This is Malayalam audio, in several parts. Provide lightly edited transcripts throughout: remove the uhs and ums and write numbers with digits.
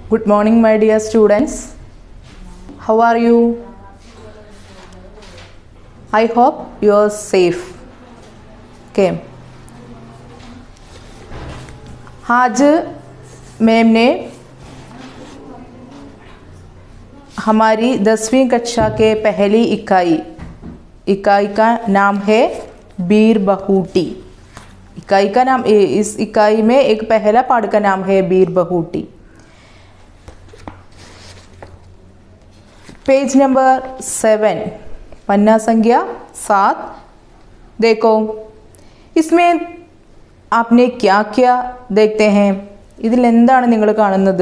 Good morning, my dear students. How are you? I hope you are safe. Okay. आज मैम ने हमारी 10वीं कक्षा के पहली इकाई का नाम है बीर बहूटी। इकाई का नाम, इस इकाई में एक पहला पाठ का नाम है बीर बहूटी। पेज नंबर 7, पन्ना संख्या 7। देखो इसमें आपने क्या क्या देखते हैं। ഇതിൽ എന്താണ് നിങ്ങൾ കാണുന്നത്?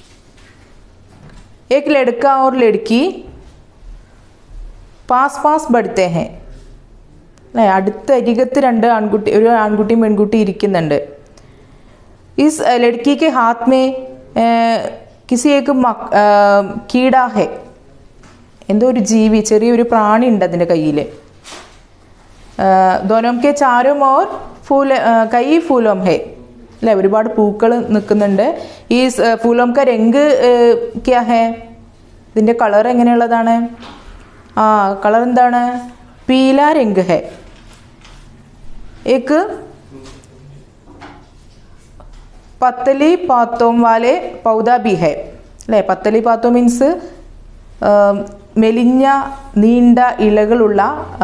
एक लड़का और लड़की पास पास बढ़ते हैं അല്ലേ? അടുത്ത അരികത്ത് ഒരു ആൺകുട്ടിയും പെൺകുട്ടി ഇരിക്കുന്നുണ്ട്। इस लड़की के हाथ में किसी एक कीड़ा है, എന്തോ ഒരു ജീവി, ചെറിയൊരു പ്രാണി ഉണ്ട് അതിൻ്റെ കയ്യിൽ। दोनों के चारों ओर फूल, कई फूलों है അല്ലേ? ഒരുപാട് പൂക്കൾ നിൽക്കുന്നുണ്ട്। ഈ ഫൂലോം का रंग क्या है? ഇതിൻ്റെ കളർ എങ്ങനെയുള്ളതാണ്? കളർ എന്താണ്? पीला रंग है। एक पतली पातों वाले पौधा भी है അല്ലേ? പത്തലി പാത്തോ മീൻസ് മെലിഞ്ഞ നീണ്ട ഇലകളുള്ള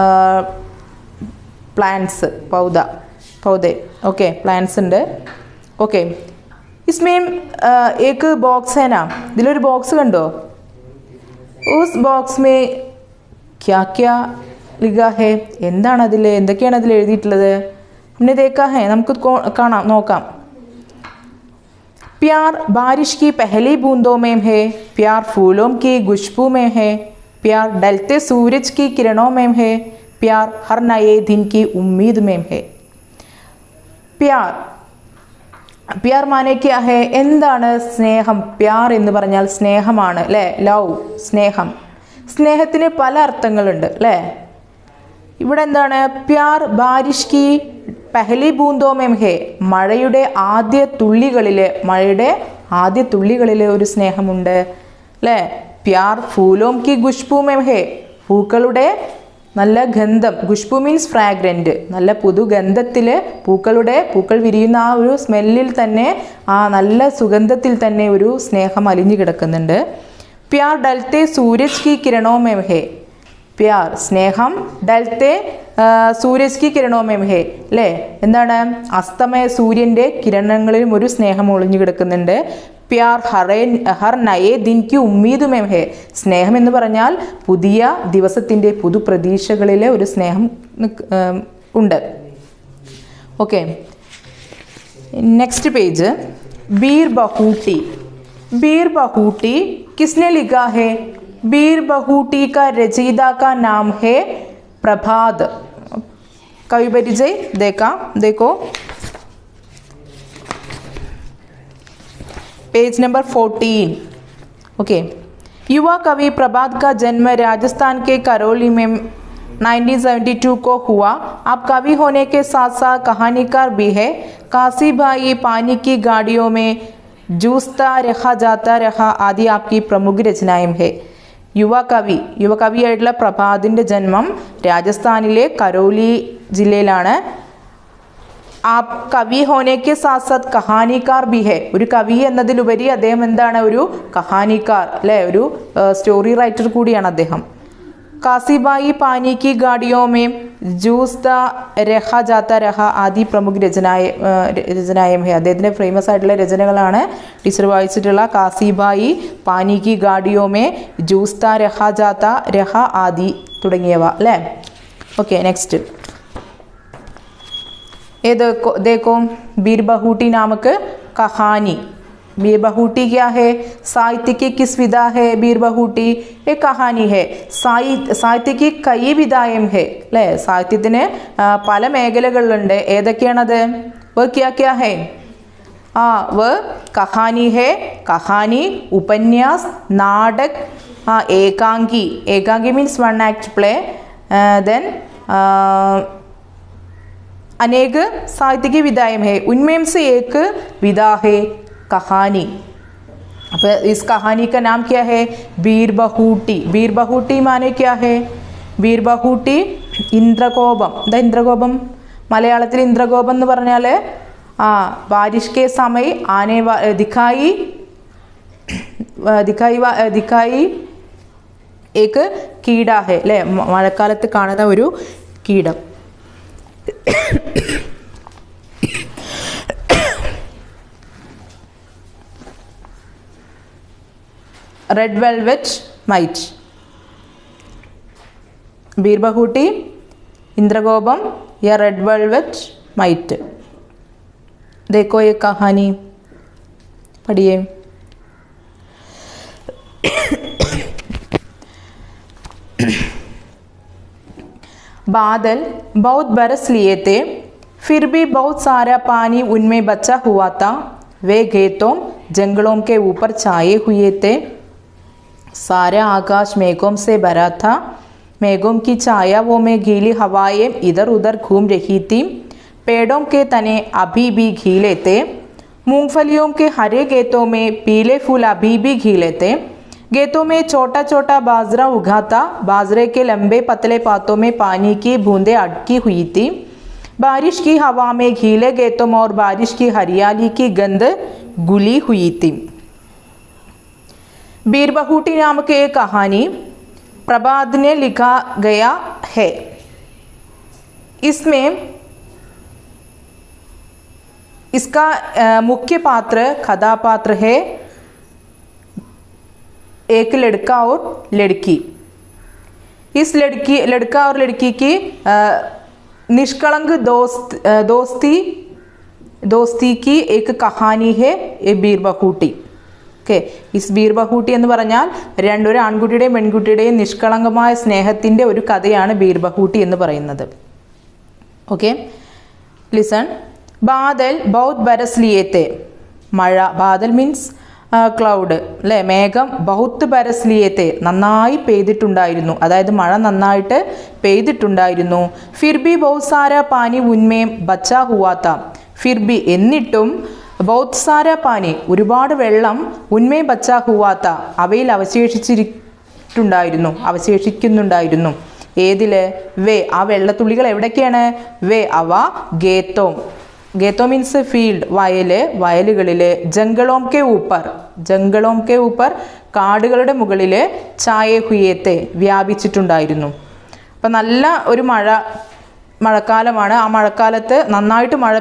പ്ലാന്റ്സ്, पौधे ओके, प्लांट्स ഉണ്ട്। ओके, इसमें एक बॉक्स है ना, ഇതിലൊരു ബോക്സ് കണ്ടോ? उस बॉक्स में क्या क्या लिखा है? എന്താണ് അതിൽ, എന്തൊക്കെയാണ് അതിൽ എഴുതിയിട്ടുള്ളത്? हमने देखा है, നമുക്ക് കാണാം, നോക്കാം। प्यार बारिश की पहली बूंदों में है, प्यार फूलों की खुशबू में है, प्यार ढलते सूरज की किरणों में है, प्यार हर नए दिन की उम्मीद में है। प्यार, प्यार माने क्या है? എന്താണ് സ്നേഹം? പ്യാർ എന്ന് പറഞ്ഞാൽ സ്നേഹമാണ് അല്ലേ? ലവ്, സ്നേഹം. സ്നേഹത്തിന് പല അർത്ഥങ്ങളുണ്ട് അല്ലേ? ഇവിടെ എന്താണ്? പ്യാർ ബാരിഷ് കി പെഹലി ബൂന്തോ മേം ഹേ, മഴയുടെ ആദ്യ തുള്ളികളിലെ ഒരു സ്നേഹമുണ്ട് അല്ലേ? പ്യാർ ഫൂലോം കി ഖുശ്ബൂ മേം ഹേ, പൂക്കളുടെ നല്ല ഗന്ധം, ഖുശ്ബു മീൻസ് ഫ്രാഗ്രൻറ്റ്, നല്ല പുതുഗന്ധത്തിൽ പൂക്കൾ വിരിയുന്ന ആ ഒരു സ്മെല്ലിൽ തന്നെ, ആ നല്ല സുഗന്ധത്തിൽ തന്നെ ഒരു സ്നേഹം അലിഞ്ഞു കിടക്കുന്നുണ്ട്। പ്യാർ ഡൽത്തെ സൂരജ് കി കിരണോ മേം ഹേ, പ്യാർ സ്നേഹം, ഡൽത്തെ സൂരജ് കി കിരണോ മേം ഹേ അല്ലേ? എന്താണ്? അസ്തമയ സൂര്യൻ്റെ കിരണങ്ങളിലും ഒരു സ്നേഹം ഒളിഞ്ഞു കിടക്കുന്നുണ്ട്। പ്യാർ ഹർ നയേ ദിൻ കി ഉമ്മീദ് മേം ഹേ, സ്നേഹം എന്ന് പറഞ്ഞാൽ പുതിയ ദിവസത്തിൻ്റെ പുതുപ്രതീക്ഷകളിലെ ഒരു സ്നേഹം ഉണ്ട്। Okay, next page. Bir Bahuti. Bir Bahuti किसने लिखा है? बीर बहूटी का रचयिता का नाम है प्रभात। कवि परिचय देखो पेज नंबर 14। ओके, युवा कवि प्रभात का जन्म राजस्थान के करौली में 1972 को हुआ। आप कवि होने के साथ साथ कहानीकार भी है। काशी भाई, पानी की गाड़ियों में, जूझता रहा जाता रहा आदि आपकी प्रमुख रचनाएं है। യുവകവിയായിട്ടുള്ള പ്രഭാതിൻ്റെ ജന്മം രാജസ്ഥാനിലെ കരോലി ജില്ലയിലാണ്। ആപ് കവി ഹോനേക്ക് സാത്ത് സാത്ത് കഹാനിക്കാർ ബി ഹെ, ഒരു കവി എന്നതിലുപരി അദ്ദേഹം എന്താണ്? ഒരു കഹാനിക്കാർ അല്ലേ? ഒരു സ്റ്റോറി റൈറ്റർ കൂടിയാണ് അദ്ദേഹം। കാസിബായി, പാനി കി ഗാഡിയോ മേം, ജൂസ്താ രഹ ജാത്ത രഹ ആദി പ്രമുഖ രചനായം ഹെ, അദ്ദേഹത്തിൻ്റെ ഫേമസ് ആയിട്ടുള്ള രചനകളാണ് ടീച്ചർ വായിച്ചിട്ടുള്ള കാസിബായി, പാനി കി ഗാഡിയോ മേ, ജൂസ്താ രഹ ജാത്ത രഹ ആദി തുടങ്ങിയവ അല്ലേ? ഓക്കെ, നെക്സ്റ്റ് ये देखो बीर बहूटी नामक कहानी। बीर बहूटी क्या है? साहित्य की किस विधा है? बीर बहूटी एक कहानी है। സാഹിത്യ की कई विधाएं है അല്ലേ? സാഹിത്യത്തിന് പല മേഖലകളുണ്ട്। ഏതൊക്കെയാണത്? वो क्या क्या है? वो कहानी है, कहानी, उपन्यास, नाटक, एकांगी means one act play, then अनेक साहित्य की विधाएं है। उनमें से एक विधा है कहानी। इस कहानी का नाम क्या है? बीरबहूटी। बीरबहूटी माने क्या है? बीरबहूटी इंद्रकोപം. എന്താ इंद्रकोപം? മലയാളത്തിൽ इंद्रकोപം എന്ന് പറഞ്ഞാൽ बारिश के समय आने दिखाई एक कीड़ा है അല്ലേ? മഴക്കാലത്ത് കാണുന്ന ഒരു കീടം. Red velvet mite. बीरबहूटी, इंद्रकोപം या रेड वेलवेट माइट. देखो ये कहानी पढ़िए. बादल बहुत बरस लिए थे, फिर भी बहुत सारा पानी उनमें बचा हुआ था. वे खेतों जंगलों के ऊपर छाए हुए थे. सारा आकाश मेघों से भरा था. मेघों की छायाओं में गीली हवाएं इधर उधर घूम रही थी. पेड़ों के तने अभी भी गीले थे. मूंगफलियों के हरे खेतों में पीले फूल अभी भी गीले थे. खेतों में छोटा छोटा बाजरा उगा था. बाजरे के लंबे पतले पातों में पानी की बूंदें अटकी हुई थी. बारिश की हवा में गीले खेतों और बारिश की हरियाली की गंध घुली हुई थी. बीरबहूटी नाम की एक कहानी प्रभात ने लिखा गया है. इसमें इसका मुख्य पात्र कथापात्र है एक लड़का और लड़की. इस लड़का और लड़की की निष्कलंक दोस्ती की एक कहानी है ये बीरबहूटी. ഓക്കെ, ഇസ് ബീർബഹൂട്ടി എന്ന് പറഞ്ഞാൽ ഒരു ആൺകുട്ടിയുടെയും പെൺകുട്ടിയുടെയും നിഷ്കളങ്കമായ സ്നേഹത്തിൻ്റെ ഒരു കഥയാണ് ബീർബഹൂട്ടി എന്ന് പറയുന്നത്. Okay, listen. ബാദൽ ബഹുത് ബരസ് ലിയേ തേ. മഴ. ബാദൽ മീൻസ് ക്ലൗഡ് അല്ലേ? മേഘം. ബഹുത്ത് ബരസ് ലിയേ തേ നന്നായി പെയ്തിട്ടുണ്ടായിരുന്നു, അതായത് മഴ നന്നായിട്ട് പെയ്തിട്ടുണ്ടായിരുന്നു. ഫിർ ബി ബഹുത് സാര പാനി ഉൻമേ ബച്ചാ ഹുവാ താ. ഫിർ ബി എന്നിട്ടും ബഹുത് സാര പാനി ഒരുപാട് വെള്ളം ഉന്മേ ബച്ചാ ഹുവാത്ത അവയിൽ അവശേഷിക്കുന്നുണ്ടായിരുന്നു. ഏതില്? വേ. ആ വെള്ളത്തുള്ളികൾ എവിടേക്കാണ്? വേ അവ ഗേത്തോം. ഗേത്തോ മീൻസ് ഫീൽഡ്, വയലുകളില്. ജംഗളോം കെ ഊപ്പർ കാടുകളുടെ മുകളില്. ചായേ ഹുയേത്തെ വ്യാപിച്ചിട്ടുണ്ടായിരുന്നു. അപ്പം നല്ല ഒരു മഴക്കാലമാണ്. ആ മഴക്കാലത്ത് നന്നായിട്ട് മഴ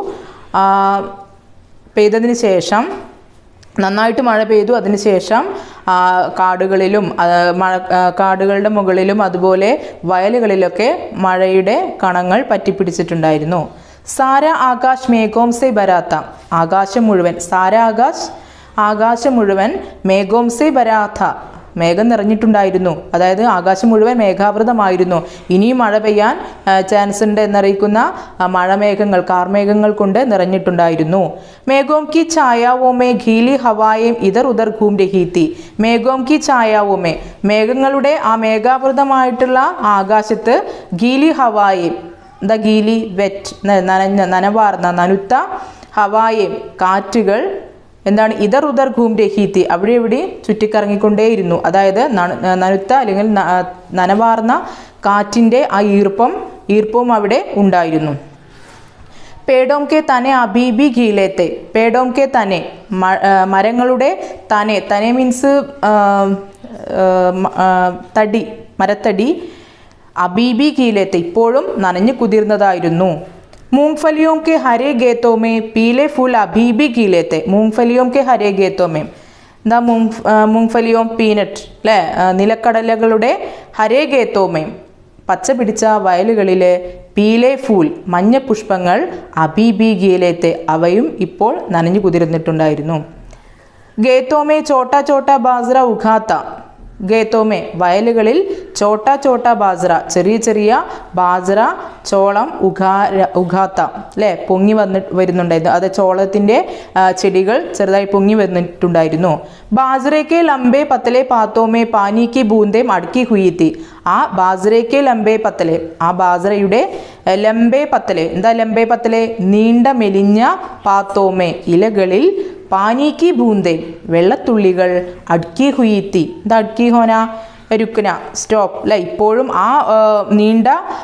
നന്നായിട്ട് മഴ പെയ്തു. അതിനുശേഷം കാടുകളിലും കാടുകളുടെ മുകളിലും അതുപോലെ വയലുകളിലൊക്കെ മഴയുടെ കണങ്ങൾ പറ്റിപ്പിടിച്ചിട്ടുണ്ടായിരുന്നു. സാര ആകാശ് മേഘോം സെ ബരാത്ത. ആകാശം മുഴുവൻ. സാര ആകാശം മുഴുവൻ. മേഘോം സെ ബരാത്ത മേഘം നിറഞ്ഞിട്ടുണ്ടായിരുന്നു, അതായത് ആകാശം മുഴുവൻ മേഘാവൃതമായിരുന്നു. ഇനിയും മഴ പെയ്യാൻ ചാൻസ് ഉണ്ട് എന്നറിയിക്കുന്ന മഴമേഘങ്ങൾ, കാർമേഘങ്ങൾ കൊണ്ട് നിറഞ്ഞിട്ടുണ്ടായിരുന്നു. മേഘോം കി ഛായാവോമേ ഗീലി ഹവായേം ഇതർ ഉദർ ഘൂം രഹി തീ. മേഘോം കി ഛായാവോമേ മേഘങ്ങളുടെ ആ മേഘാവൃതമായിട്ടുള്ള ആകാശത്ത് ഗീലി ഹവായേം, ദ ഗീലി വെറ്റ് നനവാർന്ന നനുത്ത, ഹവായേം കാറ്റുകൾ എന്താണ്, ഇതർ ഉദർ ഘൂം രഹീത്തി അവിടെ ഇവിടെ ചുറ്റിക്കറങ്ങിക്കൊണ്ടേയിരുന്നു. അതായത് നനുത്ത അല്ലെങ്കിൽ നനവാർന്ന കാറ്റിൻ്റെ ആ ഈർപ്പവും അവിടെ ഉണ്ടായിരുന്നു. പേടോം കെ തനെ അബീബി ഗീലേത്തെ. പേടോം കെ തനെ മരങ്ങളുടെ തനെ മീൻസ് തടി, മരത്തടി. അബീബി ഗീലേത്തെ ഇപ്പോഴും നനഞ്ഞു കുതിർന്നതായിരുന്നു. मूंगफलियों के हरे खेतों में पीले फूल अभी भी खिले थे. मूंगफलियों के हरे खेतों में എന്താ മൂങ്ഫലിയോ പീനട്ട് അല്ലേ? നിലക്കടലകളുടെ ഹരേ ഖേത്തോമേ പച്ച പിടിച്ച വയലുകളിലെ പീലെ ഫൂൽ മഞ്ഞ പുഷ്പങ്ങൾ അബീബി ഗീലേത്തെ അവയും ഇപ്പോൾ നനഞ്ഞു കുതിർന്നിട്ടുണ്ടായിരുന്നു. ഖേത്തോമേ ചോട്ടാ ചോട്ടാ ബാസ്ര ഉഖാത്ത. ഖേത്തോമേ വയലുകളിൽ ചോട്ടാ ചോട്ടാ ബാസ്ര ചെറിയ ചെറിയ ബാസ്ര ചോളം ഉഖാത്ത അല്ലേ പൊങ്ങി വരുന്നുണ്ടായിരുന്നു. അത് ചോളത്തിൻ്റെ ചെടികൾ ചെറുതായി പൊങ്ങി വന്നിട്ടുണ്ടായിരുന്നു. ബാസ്രയ്ക്ക് ലംബേ പത്തലെ പാത്തോമേ പാനിക്ക് ബൂന്തേ മടക്കി ഹുയിത്തി. ആ ബാസ്രയ്ക്ക് ലംബേ പത്തലെ, ആ ബാസ്രയുടെ ലംബേ പത്തലെ, എന്താ ലംബേ പത്തലെ? നീണ്ട മെലിഞ്ഞ പാത്തോമേ ഇലകളിൽ പാനി കി ബൂന്തേ വെള്ളത്തുള്ളികൾ അഡ്കി ഹുയി തീ. എന്താ അഡ്കി ഹോന? രുക്ന, സ്റ്റോപ്പ് അല്ലെ. ഇപ്പോഴും ആ നീണ്ട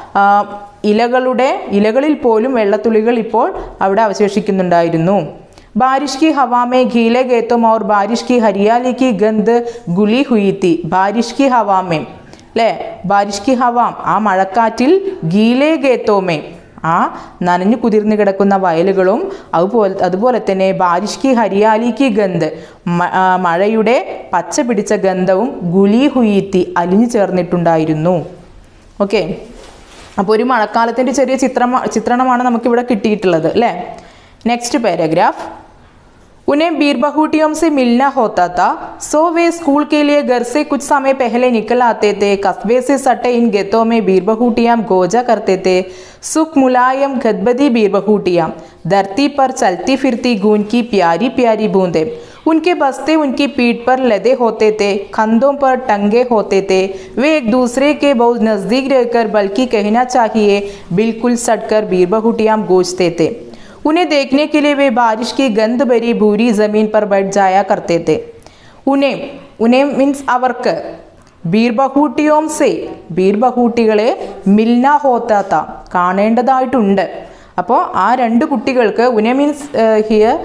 ഇലകളിൽ പോലും വെള്ളത്തുള്ളികൾ ഇപ്പോൾ അവിടെ അവശേഷിക്കുന്നുണ്ടായിരുന്നു. ബാരിഷ് കി ഹവാ മേ ഗീലെ ഗേത്തോം ഔർ ബാരിഷ് കി ഹരിയാലി കി ഗന്ധ് ഗുലി ഹുയി തീ. ബാരിഷ് കി ഹവാ മേ അല്ലേ, ബാരിഷ് കി ഹവാം ആ മഴക്കാറ്റിൽ, ഗീലെ ഗേത്തോമേ ആ നനഞ്ഞു കുതിർന്നു കിടക്കുന്ന വയലുകളും അതുപോലെ തന്നെ ബാരിഷ് കി ഹരിയാലി കി ഗന്ധ് മഴയുടെ പച്ച പിടിച്ച ഗന്ധവും ഗുലി ഹുയിത്തി അലിഞ്ഞു ചേർന്നിട്ടുണ്ടായിരുന്നു. ഓക്കെ, അപ്പോൾ ഒരു മഴക്കാലത്തിൻ്റെ ചെറിയ ചിത്രണമാണ് നമുക്കിവിടെ കിട്ടിയിട്ടുള്ളത് അല്ലേ. Next paragraph. उन्हें बीरबहुटियों से मिलना होता था, सो वे स्कूल के लिए घर से कुछ समय पहले निकल आते थे. कस्बे से सटे इन गेतों में बीरबहुटियाँ गोजा करते थे. सुख मुलायम गदबदी बीरबहुटियाँ, धरती पर चलती फिरती गूंज की प्यारी प्यारी बूंदें. उनके बस्ते उनकी पीठ पर लदे होते थे, कंधों पर टंगे होते थे. वे एक दूसरे के बहुत नज़दीक रहकर, बल्कि कहना चाहिए बिल्कुल सटकर बीरबहुटियाँ गूंजते थे. उन्हें देखने के लिए वे बारिश की गंध भरी भूरी जमीन पर बैठ जाया करते थे. उन्हें मीन्स അവർക്ക് ബീർബഹൂട്ടിയോം സേ ബീർബഹൂട്ടികളെ മിൽന ഹോത്താത്ത കാണേണ്ടതായിട്ടുണ്ട്. അപ്പോൾ ആ രണ്ട് കുട്ടികൾക്ക് ഉനെ മീൻസ് ഹിയർ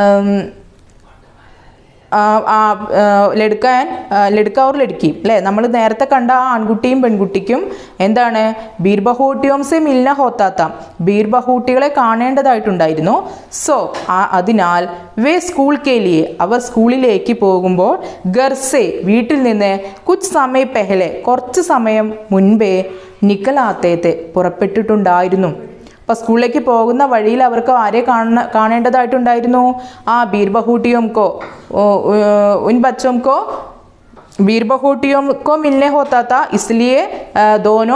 ലടുക്ക ഓർ ലടുക്കി അല്ലേ. നമ്മൾ നേരത്തെ കണ്ട ആ ആൺകുട്ടിയും പെൺകുട്ടിക്കും എന്താണ് ബീർബഹൂട്ടിയോം സെ മിൽന ഹോത്താത്ത ബീർബഹൂട്ടികളെ കാണേണ്ടതായിട്ടുണ്ടായിരുന്നു. സോ അതിനാൽ വേ സ്കൂൾ കേലിയെ അവർ സ്കൂളിലേക്ക് പോകുമ്പോൾ ഗർസെ വീട്ടിൽ നിന്ന് കുച്ച് സമയ പെഹലെ കുറച്ച് സമയം മുൻപേ നിക്കലാത്തേത്തെ പുറപ്പെട്ടിട്ടുണ്ടായിരുന്നു. അപ്പോൾ സ്കൂളിലേക്ക് പോകുന്ന വഴിയിൽ അവർക്ക് ആരെ കാണേണ്ടതായിട്ടുണ്ടായിരുന്നു? ആ ബീർബഹൂട്ടിയോം കോ ഉൻ ബच्चों को बीरबहुटियों को मिलने होता था, इसलिए दोनों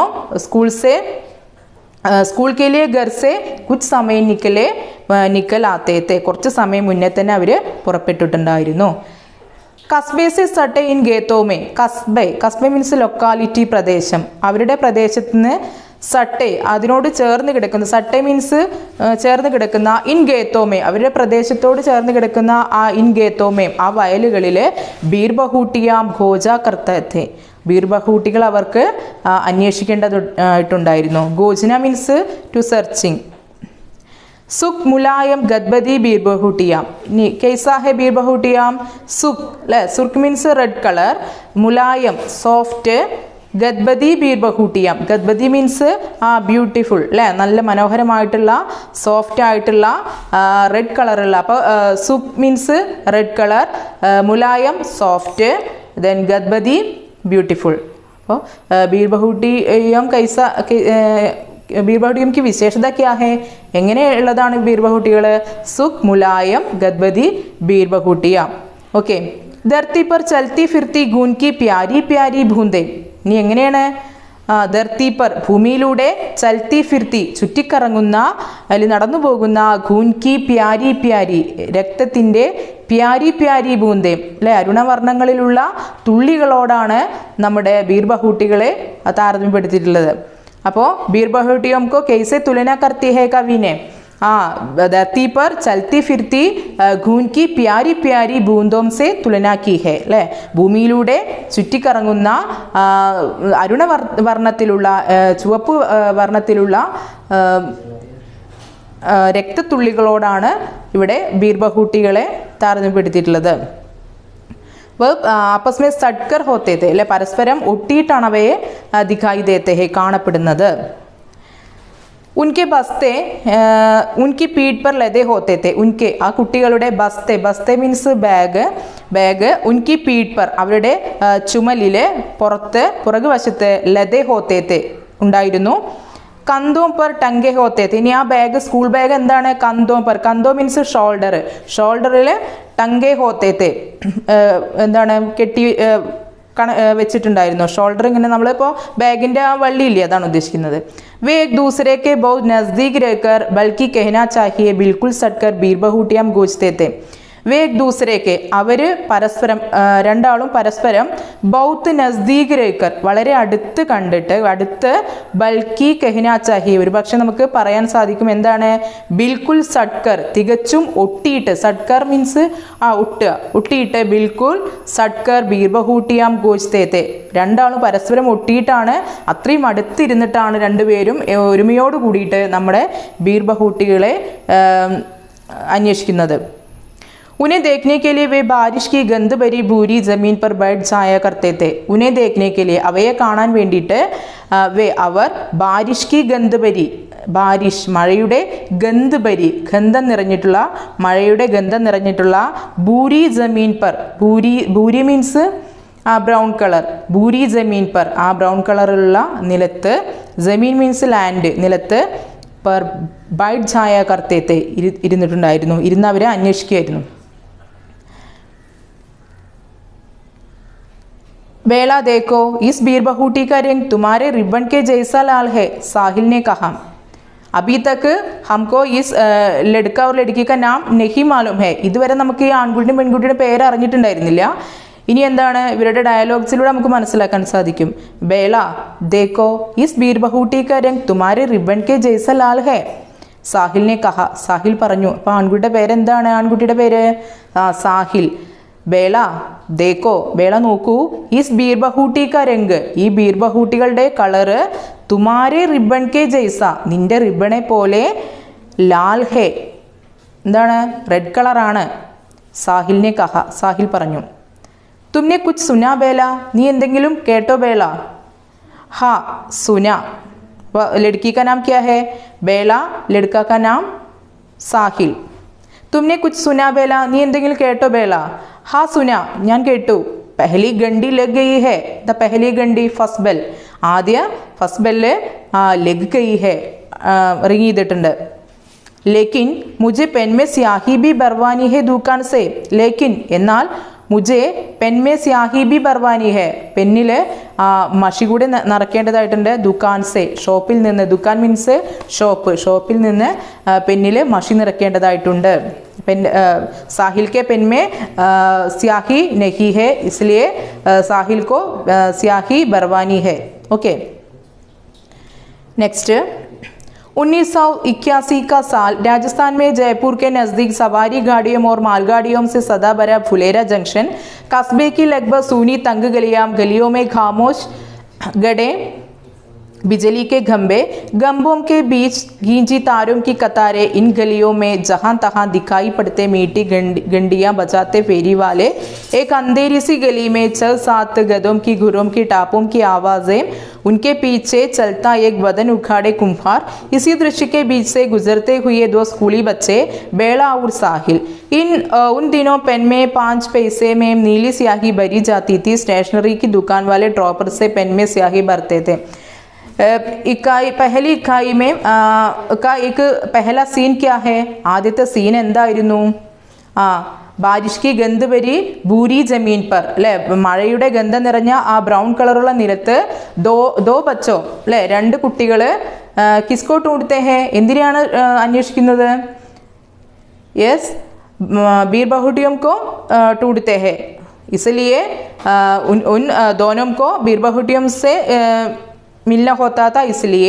स्कूल के लिए घर से कुछ समय निकल आते थे. കുറച്ച് സമയം മുന്നേ തന്നെ അവർ പുറപ്പെട്ടിട്ടുണ്ടായിരുന്നു. കസ്ബെ സെ സട്ടെ ഇൻ ഗേത്തോമേ കസ്ബെ മീൻസ് ലൊക്കാലിറ്റി പ്രദേശം. അവരുടെ പ്രദേശത്ത് നിന്ന് സട്ടെ അതിനോട് ചേർന്ന് കിടക്കുന്ന സട്ടെ മീൻസ് ചേർന്ന് കിടക്കുന്ന ഇൻ ഗേത്തോമേ അവരുടെ പ്രദേശത്തോട് ചേർന്ന് കിടക്കുന്ന ആ ഇൻ ഗേത്തോമേ ആ വയലുകളിൽ ബീർബഹൂട്ടിയാം ഘോജ കർത്തത്തെ ബീർബഹൂട്ടികൾ അവർക്ക് അന്വേഷിക്കേണ്ടതായിട്ടുണ്ടായിരുന്നു. ഗോജന മീൻസ് ടു സെർച്ചിങ്. सुख मुलायम गदबदी बीरबहुटियाम. कैसा है बीरबहुटियाम? सुख अल्ले, सुर्ख मीन्स रेड कलर, मुलायम सॉफ्ट, ഗദ്ബദി ബീർബഹൂട്ടിയാം ഗദ്ബദി മീൻസ് ബ്യൂട്ടിഫുൾ അല്ലേ, നല്ല മനോഹരമായിട്ടുള്ള സോഫ്റ്റ് ആയിട്ടുള്ള റെഡ് കളറുള്ള. അപ്പോൾ സുഖ് മീൻസ് റെഡ് കളർ, മുലായം സോഫ്റ്റ്, ദെൻ ഗദ്ബദി ബ്യൂട്ടിഫുൾ. അപ്പോൾ ബീർബഹൂട്ടിയം കൈസ बीरबहुटियों की विशेषता क्या है? എങ്ങനെയുള്ളതാണ് ബീർബഹൂട്ടികൾ? സുഖ് മുലായം ഗദ്ബദി ബീർബഹൂട്ടിയ. ഓക്കെ, ധർത്തി पर चलती फिरती गूंज की प्यारी प्यारी बूंदें. ഇനി എങ്ങനെയാണ്? ധർത്തി പർ ഭൂമിയിലൂടെ ചൽത്തി ഫിർത്തി ചുറ്റിക്കറങ്ങുന്ന അല്ലെങ്കിൽ നടന്നു പോകുന്ന ഗൂൻകി പ്യാരി പ്യാരി രക്തത്തിൻ്റെ പ്യാരി പ്യാരി ബൂന്തേം അല്ലെ അരുണവർണ്ണങ്ങളിലുള്ള തുള്ളികളോടാണ് നമ്മുടെ ബീർബഹൂട്ടികളെ താരതമ്യപ്പെടുത്തിയിട്ടുള്ളത്. അപ്പോൾ बीरबहुटियों को कैसे तुलना करती है कवि ने? धरती पर चलती फिरती गूंज की प्यारी प्यारी बूंदों से तुलना की है അല്ലേ. ഭൂമിയിലൂടെ ചുറ്റിക്കറങ്ങുന്ന അരുണവർണ്ണത്തിലുള്ള ചുവപ്പ് വർണ്ണത്തിലുള്ള രക്തത്തുള്ളികളോടാണ് ഇവിടെ ബീർബഹൂട്ടികളെ താരതമ്യപ്പെടുത്തിയിട്ടുള്ളത്. आपस में सटकर होते थे അല്ലെ, പരസ്പരം ഒട്ടിയിട്ടാണ് അവയെ ദിഖായി ദേത്തെ ഹെ കാണപ്പെടുന്നത്. ഉൻകെ ബസ്തെ ഉൻകി പീഠ് പർ ലദേ ഹോത്തെ തെ. ഉൻകെ ആ കുട്ടികളുടെ ബസ്തെ മീൻസ് ബാഗ് ഉൻകി പീഠ് പർ അവരുടെ ചുമലിലെ പുറകുവശത്ത് ലദേ ഹോത്തെ തെ ഉണ്ടായിരുന്നു. കന്തോം പർ ടങ്കെ ഹോത്തെ തെ. ഇനി ആ ബാഗ് സ്കൂൾ ബാഗ് എന്താണ്? കന്തോം പർ, കന്തോ മീൻസ് ഷോൾഡറിൽ ടങ്കെ ഹോത്തെ തെ എന്താണ് കെട്ടി വെച്ചിട്ടുണ്ടായിരുന്നു. ഷോൾഡർ ഇങ്ങനെ നമ്മളിപ്പോൾ ബാഗിൻ്റെ ആ വള്ളിയില്ലേ, അതാണ് ഉദ്ദേശിക്കുന്നത്. വേ ഏക് ദൂസരേക്ക് ബഹുത് നസ്ദീക് രഹ്കർ ബൽക്കി കഹനാ ചാഹിയെ ബിൽക്കുൽ സട്കർ ബീർബഹൂട്ടിയാം ഗൂജ്തേ തെ. വേ एक दूसरे के അവർ പരസ്പരം രണ്ടാളും പരസ്പരം ബൗത്ത് നസ്ദീക് രേക്കർ വളരെ അടുത്ത് കണ്ടിട്ട് അടുത്ത് ബൽക്കി കഹിനാ ചാഹിയെ ഒരു പക്ഷെ നമുക്ക് പറയാൻ സാധിക്കും എന്താണ് ബിൽക്കുൽ സട്കർ തികച്ചും ഒട്ടിയിട്ട് സട്കർ മീൻസ് ഒട്ടിയിട്ട് ബിൽക്കുൽ സട്കർ ബീർബഹൂട്ടിയാം ഗോജ്തേത്തെ രണ്ടാളും പരസ്പരം ഒട്ടിയിട്ടാണ് അത്രയും അടുത്തിരുന്നിട്ടാണ് രണ്ടുപേരും ഒരുമയോട് കൂടിയിട്ട് നമ്മുടെ ബീർബഹൂട്ടികളെ अन्वेषिക്കുന്നത് उन्हें देखने के लिए वे बारिश की गंध भरी भूरी ज़मीन पर बैठ जाया करते थे उन्हें देखने के लिए അവയെ കാണാൻ വേണ്ടിയിട്ട് അവർ ബാരിഷ് की गंध भरी ബാരിഷ് മഴയുടെ ഗന്ധ് ഭരി ഗന്ധം നിറഞ്ഞിട്ടുള്ള മഴയുടെ ഗന്ധം നിറഞ്ഞിട്ടുള്ള ഭൂരി ജമീൻ പർ ഭൂരി മീൻസ് ബ്രൗൺ കളർ ഭൂരി ജമീൻ പർ ആ ബ്രൗൺ കളറുള്ള നിലത്ത് ജമീൻ മീൻസ് ലാൻഡ് നിലത്ത് पर बैठ जाया करते थे ഇരുന്നിട്ടുണ്ടായിരുന്നു ഇരുന്ന് അവരെ അന്വേഷിക്കുകയായിരുന്നു बेला देखो इस बीरबहूटी का रंग तुम्हारे रिबन के जैसा लाल है साहिल ने कहा अभी तक हमको इस लड़का और लड़की का नाम नहीं मालूम है ഇതുവരെ നമുക്ക് ഈ ആൺകുട്ടിയും പെൺകുട്ടിയുടെ പേര് അറിഞ്ഞിട്ടുണ്ടായിരുന്നില്ല ഇനി എന്താണ് ഇവരുടെ ഡയലോഗ്സിലൂടെ നമുക്ക് മനസ്സിലാക്കാൻ സാധിക്കും ബേല ദേക്കോ ഇസ് ബീർബഹൂട്ടി കാ രംഗ് തുമാരെ റിബൺ കെ ജൈസ ലാൽ ഹേ സാഹിലിനെ കഹ സാഹിൽ പറഞ്ഞു അപ്പോൾ ആൺകുട്ടിയുടെ പേരെന്താണ് ആൺകുട്ടിയുടെ പേര് സാഹിൽ ബേല ദേക്കോ ബേല നോക്കൂ ഇസ് ബീർബഹൂട്ടി കാ രംഗ് ഈ ബീർബഹൂട്ടികളുടെ കളറ് തുമാരെ റിബൺ കെ ജൈസ നിന്റെ റിബണെ പോലെ ലാൽ ഹേ എന്താണ് റെഡ് കളറാണ് സാഹിലിനെ കഹ സാഹിൽ പറഞ്ഞു तुमने कुछ सुना बेला नी എന്തെങ്കിലും കേട്ടോ बेला हाँ सुना लड़की का नाम क्या है बेला लड़का का नाम साहिल तुमने कुछ सुना बेला नी എന്തെങ്കിലും കേട്ടോ बेला हाँ सुना ഞാൻ കേട്ടു पहली गंडी लग गई है द पहली गंडी फर्स्ट बेल ആദ്യ ഫസ്റ്റ് ബെല്ല് लग गई है റിംഗ് ചെയ്തിട്ടുണ്ട് लेकिन मुझे पेन में स्याही भी भरवानी है दुकान से लेकिन എന്നാൽ മുझे പെൻ മേ സ്യാഹി ബി ബർവാനി ഹെ പെന്നിൽ മഷി കൂടി നിറയ്ക്കേണ്ടതായിട്ടുണ്ട് ദുക്കാൻ സെ ഷോപ്പിൽ നിന്ന് ദുക്കാൻ മീൻസ് ഷോപ്പിൽ നിന്ന് പെന്നിൽ മഷി നിറയ്ക്കേണ്ടതായിട്ടുണ്ട് പെൻ സാഹിൽ കെ പെൻ മേ സ്യാഹി നഹി ഹെ ഇസ്ലിയെ സാഹിൽ കോ സ്യാഹി ബർവാനി ഹെ ഓക്കെ നെക്സ്റ്റ് 1981 का साल राजस्थान में जयपुर के नज़दीक सवारी गाड़ियों और मालगाड़ियों से सदा भरा फुलेरा जंक्शन कस्बे की लगभग सूनी तंग गलियों में खामोश गड्ढे बिजली के खंभे गंबों के बीच गींजी तारों की कतारें इन गलियों में जहां तहां दिखाई पड़ते मीठी गंडियां बजाते फेरी वाले एक अंधेरी सी गली में 6-7 गधों की घुरों की टापों की आवाज़ें उनके पीछे चलता एक बदन उखाड़े कुम्हार इसी दृश्य के बीच से गुजरते हुए 2 स्कूली बच्चे बेला और साहिल उन दिनों पेन में 5 पैसे में नीली स्याही भरी जाती थी स्टेशनरी की दुकान वाले ड्रॉपर से पेन में स्याही भरते थे पहली इकाई में का एक पहला सीन क्या है ആദ്യത്തെ സീൻ എന്തായിരുന്നു ബാരിഷ് की गंध भरी भूरी जमीन पर അല്ലേ മഴയുടെ ഗന്ധം നിറഞ്ഞ ആ ബ്രൗൺ കളറുള്ള നിലത്ത് ദോ ബച്ചോ അല്ലേ 2 കുട്ടികൾ കിസ്കോ ढूंढते हैं എന്തിനാണ് അന്വേഷിക്കുന്നത് യെസ് बीरबहूटियों को ढूंढते हैं इसलिए उन दोनों को बीरबहूटियों से मिलना होता था इसलिए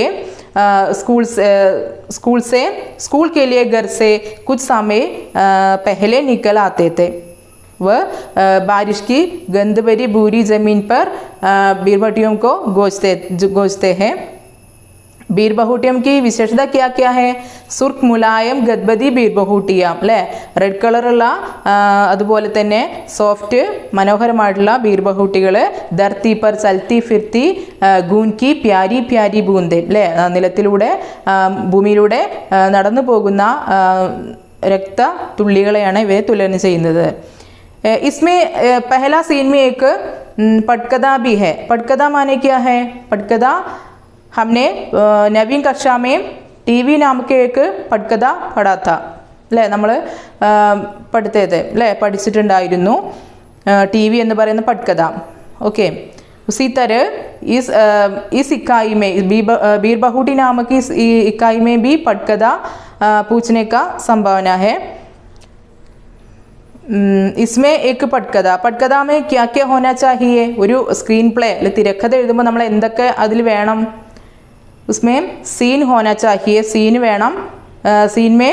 स्कूल के लिए घर से कुछ समय पहले निकल आते थे वह बारिश की गंध भरी भूरी ज़मीन पर बीरबहूटियों को गोचते हैं बीरबहूटियम की विशेषता क्या क्या है सुर्ख मुलायम गदबदी बीरबहूटियाം അല്ലേ റെഡ് കളറുള്ള അതുപോലെ തന്നെ സോഫ്റ്റ് മനോഹരമായിട്ടുള്ള ബീർബഹൂട്ടികൾ ധർത്തി പർ ചൽത്തി ഫിർത്തി ഗൂൻ കി പ്യാരി പ്യാരി ബൂന്ദേ അല്ലേ നിലത്തിലൂടെ ഭൂമിയിലൂടെ നടന്നു പോകുന്ന രക്ത തുള്ളികളെയാണ് ഇവയെ തുലനം ചെയ്യുന്നത് इसमें पहला सीन में एक पटकदा भी है पटकदा माने क्या है पटकदा हमने 9वीं कक्षा में टीवी नाम के एक पटकदा पढ़ा था അല്ലേ നമ്മൾ പഠിച്ചിട്ടുണ്ടായിരുന്നു टीवी എന്ന് പറയുന്ന പട്കഥ ओके उसी तरह इस इकाई में बीरबहूटी नामक इस इकाई में भी पटकथा पूछने का संभावना है इसमें एक पटकथा पटकथा में क्या क्या होना चाहिए ഒരു സ്ക്രീൻ പ്ലേ അല്ലെ തിരക്കഥ എഴുതുമ്പോൾ നമ്മൾ എന്തൊക്കെ അതിൽ വേണം उसमें सीन होना चाहिए सीन വേണം सीन में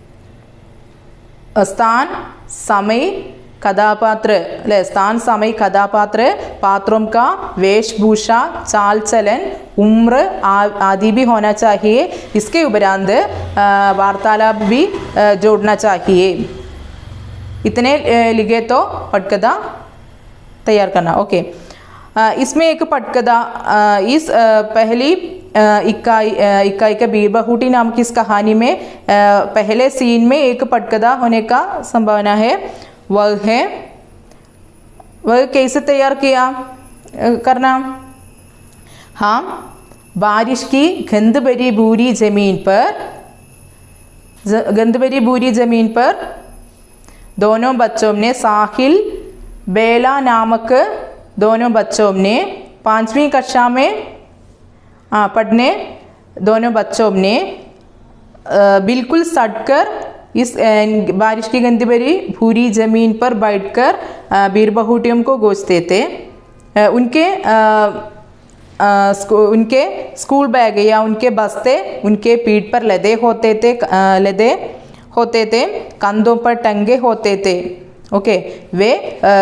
स्थान समय कथापात्र अल्ले स्थान समय कथापात्र पात्रों का वेशभूषा चाल चलन उम्र आदि भी होना चाहिए इसके उपरांत वार्तालाप भी जोड़ना चाहिए इतने लिखे तो पटकथा तैयार करना ओके इसमें एक पटकथा इस पहली इक्काई का बीरबहुटी नाम की इस कहानी में पहले सीन में एक पटकथा होने का संभावना है वह कैसे तैयार किया करना हाँ बारिश की गंध भरी भूरी जमीन पर दोनों बच्चों ने साहिल बेला नामक दोनों बच्चों ने 5वीं कक्षा में पढ़ने दोनों बच्चों ने बिल्कुल सटकर इस बारिश की गंदी भरी भूरी ज़मीन पर बैठकर बीरबहुटियों को गोश्त थे उनके स्कूल बैग या उनके बस्ते उनके पीठ पर लदे होते थे कंधों पर टंगे होते थे ओके वे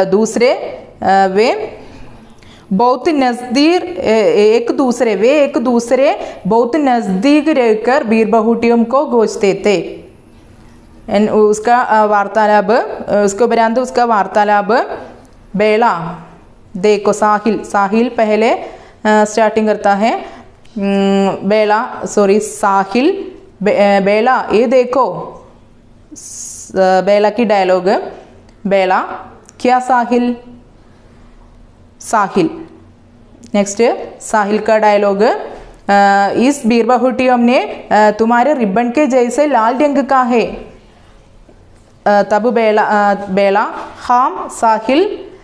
बहुत नज़दीक एक दूसरे बहुत नज़दीक रहकर बीरबहुटियों को गोश्ते थे उसका वार्तालाप उसके उपरांत उसका वार्तालाप बेला देखो साहिल पहले स्टार्टिंग करता है साहिल बेला ये देखो बेला की डायलॉग बेला क्या साहिल नेक्स्ट साहिल का डायलॉग इस बीरबहुटियों ने तुम्हारे रिबन के जैसे लाल रंग का है तब बेला हाँ साहिल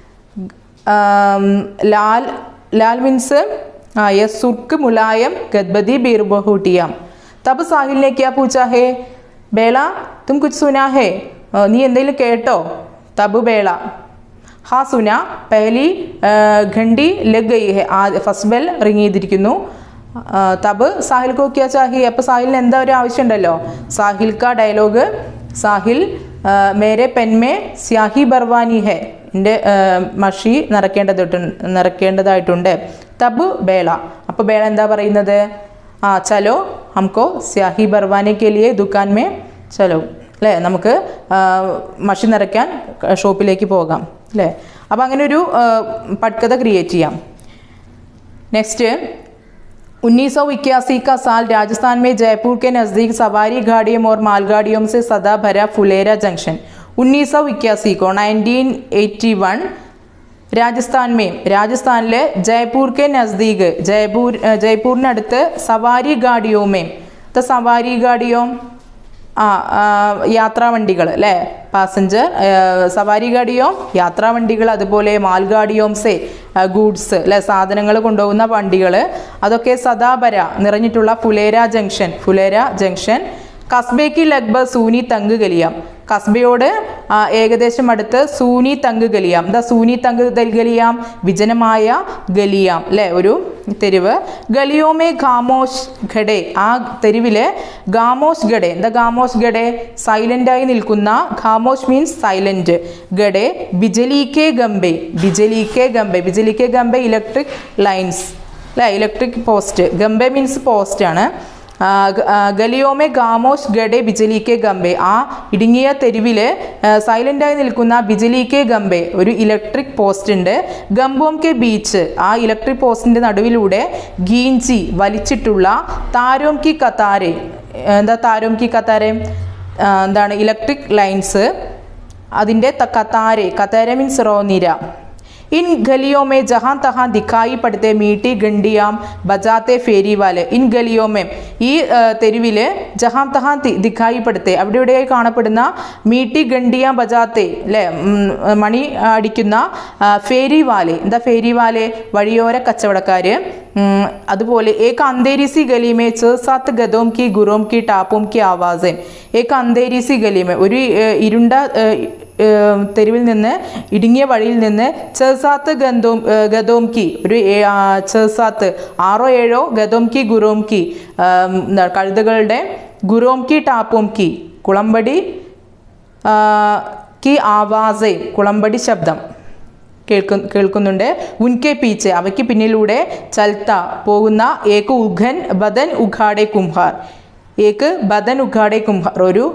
लाल मीन्स यह सुर्ख मुलायम गदबदी बीरबहुटियाँ तब साहिल ने क्या पूछा है बेला तुम कुछ सुना है नी എന്തെങ്കിലും കേട്ടോ तब बेला हाँ सुना पहली घंटी लग गई है फर्स्ट बेल रिंग ചെയ്തിരിക്കുന്നു तब साहिल को क्या चाहिए അപ്പോൾ സാഹിലിന് എന്താ ഒരു ആവശ്യമുണ്ടല്ലോ साहिल का डायलॉग साहिल मेरे पेन में स्याही भरवानी है എൻ്റെ മഷി നിറക്കേണ്ടതായിട്ടുണ്ട് തബ് ബേള അപ്പോൾ ബേള എന്താ പറയുന്നത് ചലോ हमको स्याही भरवाने के लिए दुकान में चलो അല്ലേ നമുക്ക് മഷി നിറയ്ക്കാൻ ഷോപ്പിലേക്ക് പോകാം അല്ലേ അപ്പോൾ അങ്ങനെ ഒരു പട്കഥ ക്രിയേറ്റ് ചെയ്യാം നെക്സ്റ്റ് 1981 का साल राजस्थान में जयपुर के नज़दीक सवारी गाड़ियों और मालगाड़ियों से सदा भरा फुलेरा जंक्शन 1981 को 1981 राजस्थान जयपुर के नज़दीक जयपुर सवारी गाड़ियों में तो सवारी गाड़ियों യാത്രാ വണ്ടികൾ അല്ലേ പാസഞ്ചർ സവാരി ഗാഡിയോ യാത്രാ വണ്ടികൾ അതുപോലെ മാൽഗാഡിയോം സേ ഗൂഡ്സ് അല്ലെ സാധനങ്ങൾ കൊണ്ടുപോകുന്ന വണ്ടികൾ അതൊക്കെ സദാബര നിറഞ്ഞിട്ടുള്ള ഫുലേര ജംഗ്ഷൻ കസ്ബേക്ക് ലഗ്ബഗ് സൂനി തങ്ക് ഗലിയാം കസ്ബയോട് ഏകദേശം അടുത്ത് സൂനി തങ്ക് ഗലിയാം എന്താ സൂനി തങ്ക് ഗലിയാം വിജനമായ ഗലിയാം അല്ലേ ഒരു തെരുവ് ഗലിയോമേ ഖാമോഷ് ഘടെ ആ തെരുവില് ഖാമോഷ് ഘടെ എന്താ ഖാമോഷ് ഘടെ സൈലൻ്റായി നിൽക്കുന്ന ഖാമോഷ് മീൻസ് സൈലൻറ്റ് ഘടെ ബിജലി കെ ഗംബെ ഇലക്ട്രിക് ലൈൻസ് അല്ലേ ഇലക്ട്രിക് പോസ്റ്റ് ഗംബെ മീൻസ് പോസ്റ്റ് ആണ് ഗലിയോമെ ഖാമോഷ് ഘടെ ബിജലി കെ ഗംബെ ആ ഇടുങ്ങിയ തെരുവില് സൈലൻ്റായി നിൽക്കുന്ന ബിജലി കെ ഗംബെ ഒരു ഇലക്ട്രിക് പോസ്റ്റ് ഉണ്ട് ഗംബോം കെ ബീച്ച് ആ ഇലക്ട്രിക് പോസ്റ്റിൻ്റെ നടുവിലൂടെ ഗീഞ്ചി വലിച്ചിട്ടുള്ള താരോം കി കത്താരെ എന്താ താരോം കി കത്താരെ എന്താണ് ഇലക്ട്രിക് ലൈൻസ് അതിൻ്റെ കത്താരെ മീൻസ് റോനിര इन गलियों में जहाँ तहाँ दिखाई पड़ते मीठी गंडियाँ बजाते फेरी वाले इन गलियों में ഈ തെരുവില് ജഹാം തഹാ ദിഖായി പെടുത്തെ അവിടെ ഇവിടെയായി കാണപ്പെടുന്ന മീട്ടി ഗണ്ടിയ ബജാത്തെ അല്ലേ മണി അടിക്കുന്ന ഫേരി വാലെ എന്താ ഫേരി വാലെ വഴിയോര കച്ചവടക്കാര് അതുപോലെ ഏക അന്തേരിസി ഗലിമേ സാത്ത് ഗദോം കി ഗുറോം കി ടാപ്പോം കി ആവാസേം ഏക അന്തേരിസി ഗലിമേ ഒരു ഇരുണ്ട തെരുവിൽ നിന്ന് ഇടുങ്ങിയ വഴിയിൽ നിന്ന് ചെസാത്ത് ഗദോം കി ഒരു ചെസാത്ത് 6-7 ഗദോം കി ഗുരോം കി കഴുതകളുടെ ഗുരോം കി ടാപ്പോം കി കുളമ്പടി ആവാസെ കുളമ്പടി ശബ്ദം കേൾക്കുന്നുണ്ട്. ഉൻകെ പീച്ചെ അവയ്ക്ക് പിന്നിലൂടെ ചൽത്ത പോകുന്ന ഏക് ഉഘൻ ബദൻ ഉഘാടെ കുംഹാർ ഏക് ബദൻ ഉഘാടെ കുംഹാർ ഒരു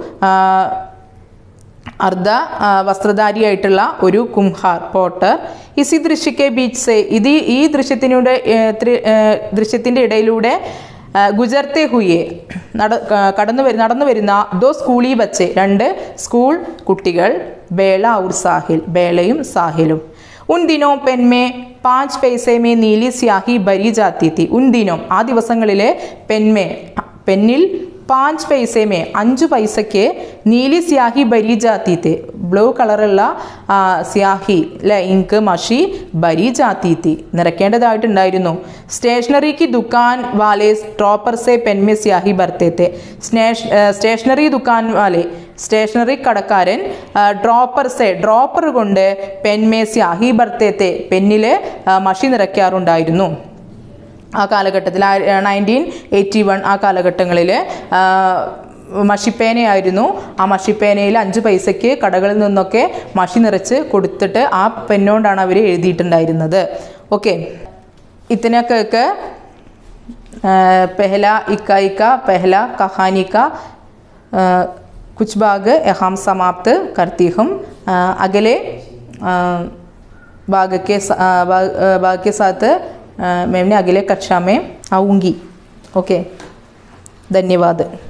അർദ്ധ വസ്ത്രധാരിയായിട്ടുള്ള ഒരു കുംഹാർ പോട്ടർ. ഇസി ദൃശ്യക്കെ ബീച്ച് സെ ഈ ദൃശ്യത്തിൻ്റെ ഇടയിലൂടെ ഗുജർത്തെ ഹുയെ നടന്നു വരുന്ന ദോ സ്കൂളി ബച്ചെ 2 സ്കൂൾ കുട്ടികൾ ബേള ഔർ സാഹിൽ ബേളയും സാഹിലും. ഉൻ ദിനോ പെൻമേ 5 പൈസേ മേ നീലി സ്യാഹി ഭരി ജാത്തി തി. ഉൻ ദിനോ ആ ദിവസങ്ങളിലെ പെന്നിൽ 5 പൈസേ മേ 5 പൈസയ്ക്ക് നീലി സ്യാഹി ഭരി ജാത്തി തി ബ്ലൂ കളറുള്ള സ്യാഹി അല്ലെ ഇങ്ക് മഷി ഭരി ജാത്തി തി നിറയ്ക്കേണ്ടതായിട്ടുണ്ടായിരുന്നു. സ്റ്റേഷനറിക്ക് ദുക്കാൻ വാലെ ഡ്രോപ്പർ സെ പെൻമേ സ്യാഹി ഭർത്തെ തെ സ്റ്റേഷനറി ദുക്കാൻ വാലെ സ്റ്റേഷനറി കടക്കാരൻ ഡ്രോപ്പർ കൊണ്ട് പെൻമേ സ്യാഹി ഭർത്തെ തെ പെന്നിൽ മഷി നിറയ്ക്കാറുണ്ടായിരുന്നു. ആ കാലഘട്ടത്തിൽ 1981 ആ കാലഘട്ടങ്ങളിൽ മഷിപ്പേനയായിരുന്നു. ആ മഷിപ്പേനയിൽ 5 പൈസയ്ക്ക് കടകളിൽ നിന്നൊക്കെ മഷി നിറച്ച് കൊടുത്തിട്ട് ആ പെന്നുകൊണ്ടാണ് അവർ എഴുതിയിട്ടുണ്ടായിരുന്നത്. ഓക്കെ, ഇത്തനൊക്കെ പെഹല ഇക്ക പെഹല കഹാനി കാ कुछ भाग हम समाप्त करती हूँ. अगले भाग के साथ मैं अगले कक्षा में आऊँगी. ओके, धन्यवाद.